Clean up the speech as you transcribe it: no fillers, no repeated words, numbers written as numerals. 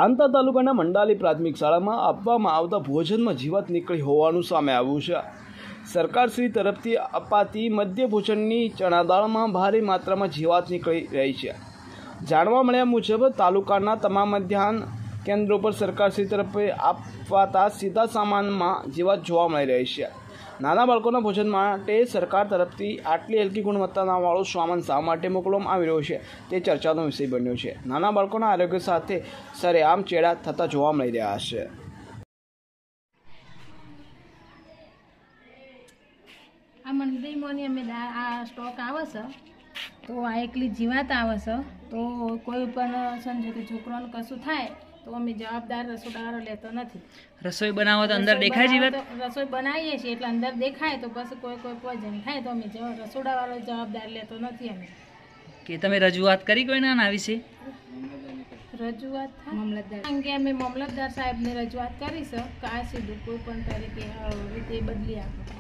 રાંતા તાલુકાના મંડાલી પ્રાથમિક શાળામાં આપવામાં આવતા ભોજનમાં જીવાત નીકળી હોવાનું સામે આવ્યું છે। સરકારશ્રી તરફથી અપાતી મધ્ય ભોજનની ચણા દાળમાં ભારે માત્રામાં જીવાત નીકળી રહી છે। જાણવા મળ્યા મુજબ તાલુકાના તમામ મધ્યાહન કેન્દ્રો પર સરકારશ્રી તરફે અપાતા સીધા સામાનમાં જીવાત જોવા મળી રહી છે। નાના બાળકોના ભોજન માટે સરકાર તરફથી આટલી હલકી ગુણવત્તાવાળો સામાન શા માટે મોકલવામાં આવી રહ્યો છે તે ચર્ચાનો વિષય બન્યો છે। નાના બાળકોના આરોગ્ય સાથે સરેઆમ ચેડા થતા જોવા મળી રહ્યા છે। આ મંડળીમાંની અમે આ સ્ટોક આવે છે તો આ એકલી જીવાત આવે છે તો કોઈ પણ સંજોગે છોકરાને કશું થાય તો અમે જવાબદાર રસોડાવાળો લેતો નથી। રસોઈ બનાવો તો અંદર દેખાય જીવાત? રસોઈ બનાવીએ છીએ એટલે અંદર દેખાય તો પછી કોઈ પોઈઝન થાય તો અમે રસોડાવાળો જવાબદાર લેતો નથી। અમે કે તમે રજૂઆત કરી કોઈને આના વિશે? રજૂઆત મામલતદાર અંગે અમે મામલતદાર સાહેબને રજૂઆત કરી છે કે આ સીધું કોઈ પણ તરીકે રીતે બદલી આપો।